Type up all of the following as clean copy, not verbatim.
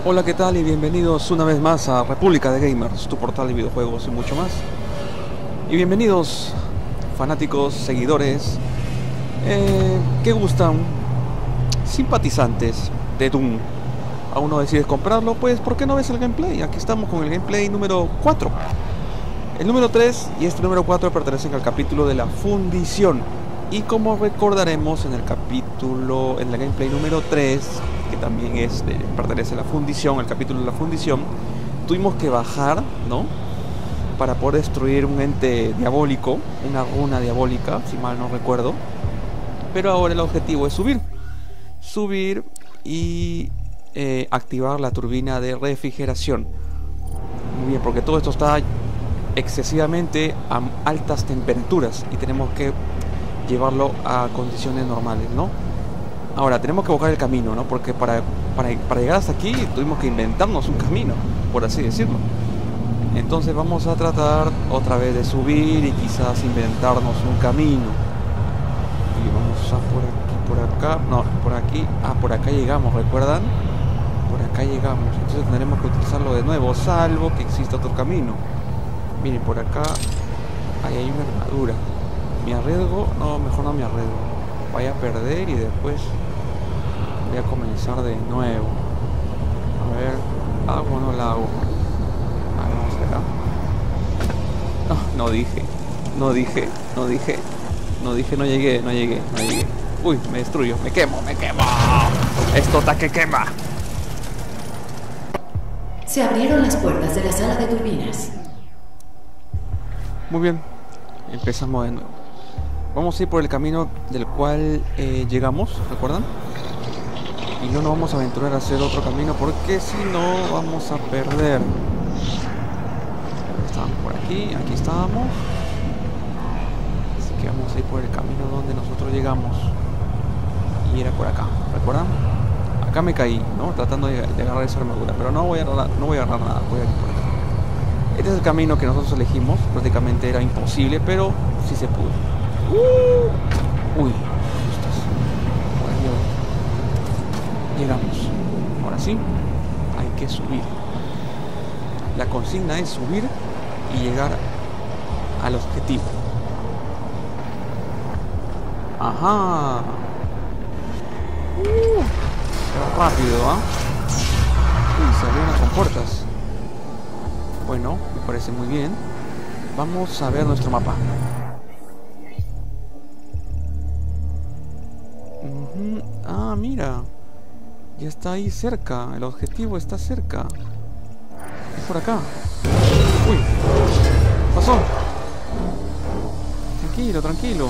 Hola, ¿qué tal? Y bienvenidos una vez más a República de Gamers, tu portal de videojuegos y mucho más. Y bienvenidos, fanáticos, seguidores, que gustan, simpatizantes de Doom. ¿Aún no decides comprarlo? Pues, ¿por qué no ves el gameplay? Aquí estamos con el gameplay número 4. El número 3 y este número 4 pertenecen al capítulo de la fundición. Y como recordaremos en el capítulo, en el gameplay número 3, que también pertenece a la fundición, el capítulo de la fundición, tuvimos que bajar, ¿no? Para poder destruir un ente diabólico, una runa diabólica, si mal no recuerdo. Pero ahora el objetivo es subir y activar la turbina de refrigeración. Muy bien, porque todo esto está excesivamente a altas temperaturas y tenemos que llevarlo a condiciones normales, ¿no? Ahora, tenemos que buscar el camino, ¿no? Porque para llegar hasta aquí tuvimos que inventarnos un camino, por así decirlo. Entonces vamos a tratar otra vez de subir y quizás inventarnos un camino. Y vamos a por acá, no, por aquí. Ah, por acá llegamos, ¿recuerdan? Por acá llegamos. Entonces tendremos que utilizarlo de nuevo, salvo que exista otro camino. Miren, por acá ahí hay una armadura. ¿Me arriesgo? No, mejor no me arriesgo. Vaya a perder y después voy a comenzar de nuevo. A ver, ¿hago o no la hago? A ver, vamos acá. No llegué. Uy, me destruyo, me quemo. Esto está que quema. Se abrieron las puertas de la sala de turbinas. Muy bien, empezamos de nuevo. Vamos a ir por el camino del cual llegamos, ¿recuerdan? Y no nos vamos a aventurar a hacer otro camino porque si no vamos a perder. Estábamos por aquí estábamos. Así que vamos a ir por el camino donde nosotros llegamos. Y era por acá, ¿recuerdan? Acá me caí, ¿no? Tratando de agarrar esa armadura, pero no voy a agarrar nada, voy a ir por acá. Este es el camino que nosotros elegimos, prácticamente era imposible, pero sí se pudo. Uy, llegamos. Ahora sí, hay que subir. La consigna es subir y llegar al objetivo. Ajá. Qué rápido, ¿ah? Uy, se abrieron las compuertas. Bueno, me parece muy bien. Vamos a ver nuestro mapa. Ah, mira. Ya está ahí cerca. El objetivo está cerca. Es por acá. Uy. ¿Qué pasó? Tranquilo.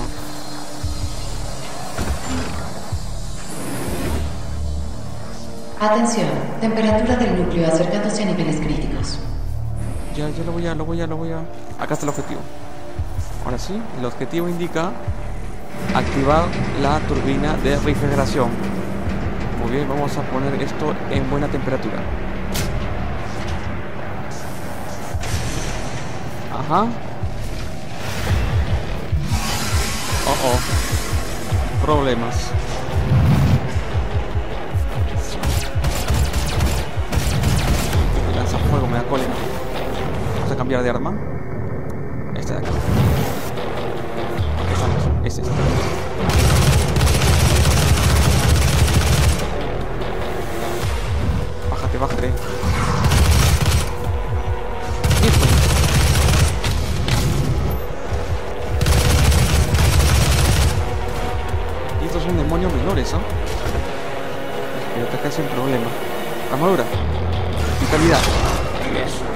Atención, temperatura del núcleo acercándose a niveles críticos. Ya lo voy a... Acá está el objetivo. Ahora sí, el objetivo indica activar la turbina de refrigeración. Muy bien, vamos a poner esto en buena temperatura. Ajá. Problemas. El lanzafuego me da cólera. Vamos a cambiar de arma. Este de acá. Este. Bájate. Listo. Y estos son demonios menores, ¿no? Pero te acá sin problema. Armadura. Vitalidad. Bien.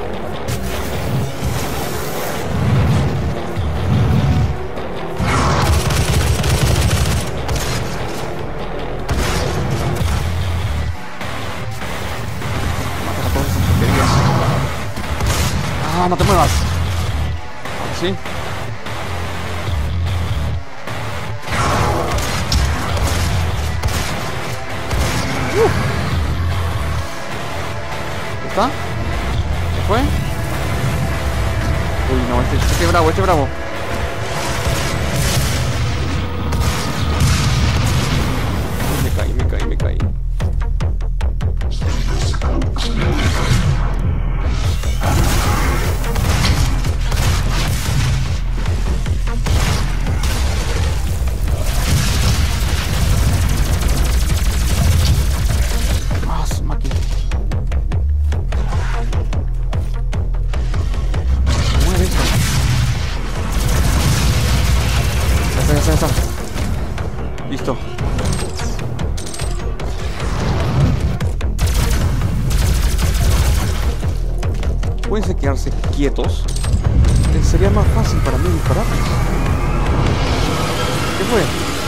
No te muevas. Ahora sí. ¿Está? ¿Se fue? Uy, no, este bravo. Me caí. pueden quedarse quietos, sería más fácil para mí dispararles. ¿Qué fue?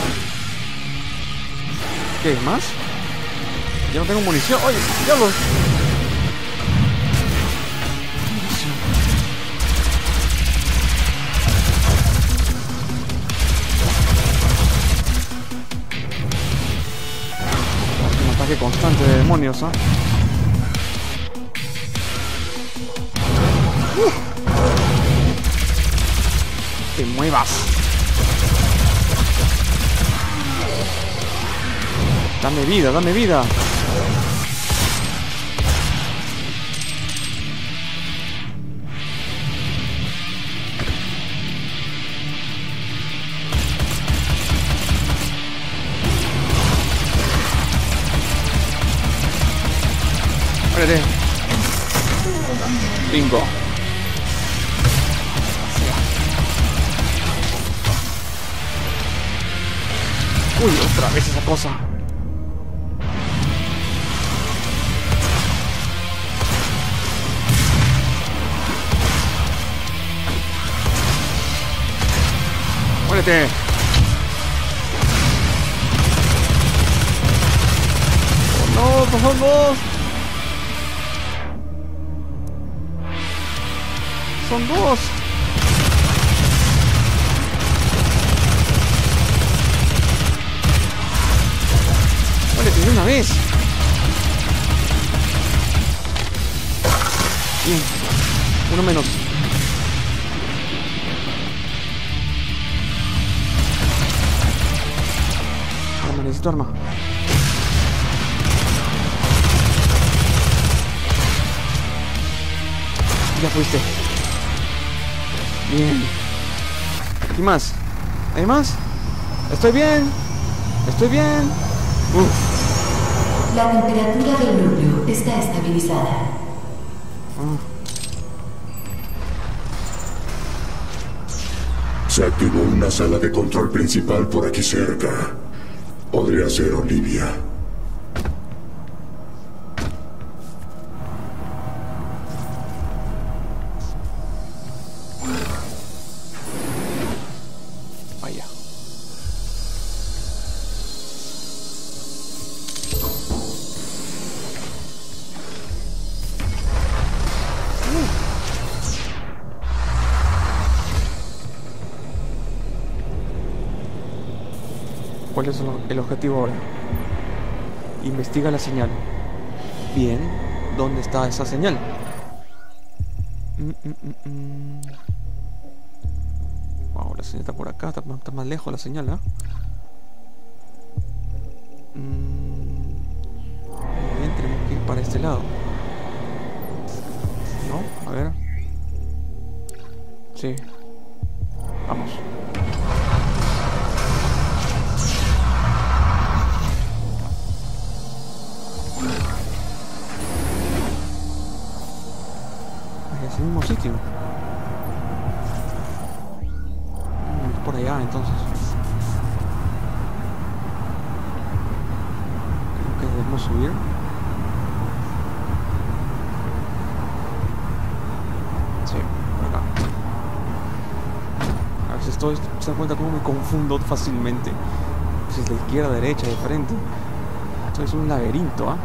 ¿Qué más? Ya no tengo munición. ¡Oye, diablos! Un ataque constante de demonios, ¿ah? ¡Te muevas! Dame vida, dame vida. Muérete. Bingo. Uy, otra vez esa cosa. Muérete. Oh, no, por favor. Son dos. Muérete de una vez. Bien. Uno menos. Necesito arma. Ya fuiste. Bien. ¿Qué más? ¿Hay más? Estoy bien. Estoy bien. Uf. La temperatura del núcleo está estabilizada. Se activó una sala de control principal por aquí cerca. Podría ser Olivia. Vaya. ¿Cuál es el objetivo ahora? Investiga la señal. Bien, ¿dónde está esa señal? Wow, la señal está por acá, está más lejos la señal, ¿eh? Bien, tenemos que ir para este lado. ¿No? A ver. Sí. Vamos. Es el mismo sitio. Es por allá entonces. Creo que debemos subir. Sí, por acá. A veces se dan cuenta cómo me confundo fácilmente. Si es de izquierda, derecha, de frente. Esto es un laberinto, ¿ah?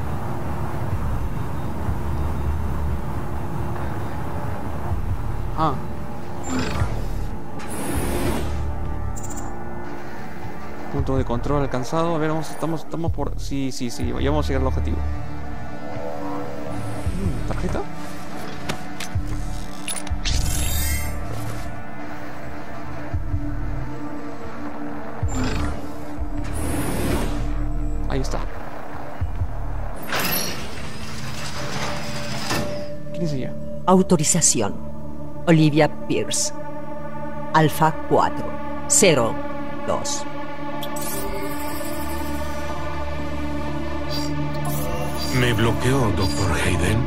Punto de control alcanzado. A ver, estamos por... Sí, ya vamos a llegar al objetivo. ¿Tarjeta? Ahí está. ¿Quién es ella? Autorización. Olivia Pierce. Alfa 402. ¿Me bloqueó, Dr. Hayden?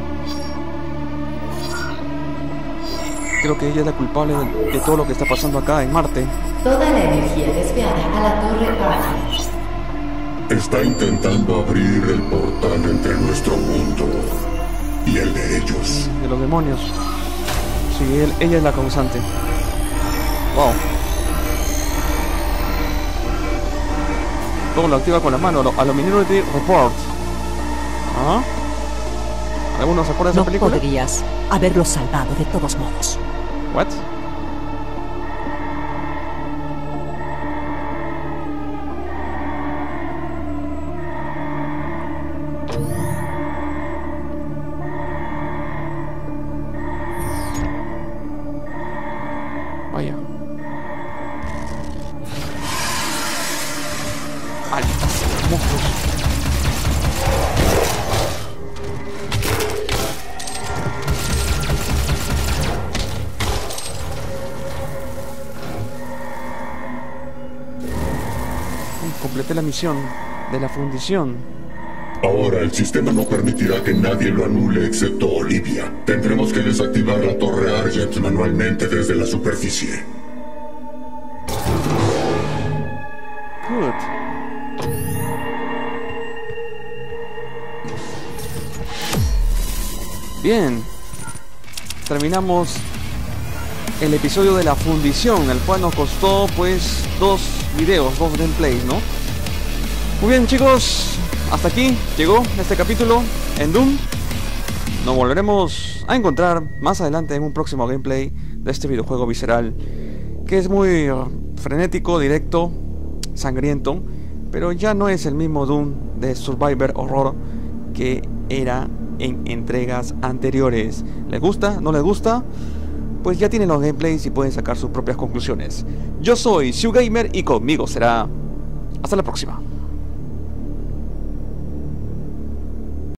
Creo que ella es la culpable de todo lo que está pasando acá en Marte. Toda la energía desviada a la torre Alpha. Está intentando abrir el portal entre nuestro mundo y el de ellos. De los demonios. Sí, ella es la causante. Wow. Todo lo activa con la mano. A lo Minority Report. ¿Ah? ¿Alguno se acuerda de esa No película? podrías haberlo salvado de todos modos. What? Vaya. Altas monstruos. Completé la misión de la fundición. Ahora el sistema no permitirá que nadie lo anule excepto Olivia. Tendremos que desactivar la torre Argent manualmente desde la superficie. Good. Bien. Terminamos el episodio de la fundición, el cual nos costó pues 2 videos, 2 gameplays, ¿no? Muy bien, chicos, hasta aquí llegó este capítulo en Doom. Nos volveremos a encontrar más adelante en un próximo gameplay de este videojuego visceral, que es muy frenético, directo, sangriento, pero ya no es el mismo Doom de Survivor Horror que era en entregas anteriores. ¿Les gusta? ¿No les gusta? Pues ya tienen los gameplays y pueden sacar sus propias conclusiones. Yo soy Siu Gamer y conmigo será hasta la próxima.